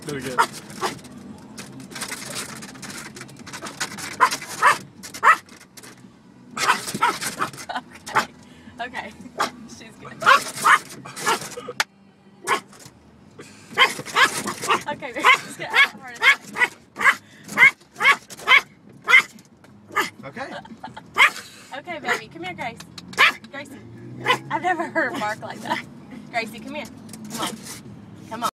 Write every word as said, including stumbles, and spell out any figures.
Do it again. Okay. Okay. She's good. Okay, baby. Just get out of heart attack. Okay. Okay, baby. Come here, Grace. Gracie. I've never heard her bark like that. Gracie, come here. Come on.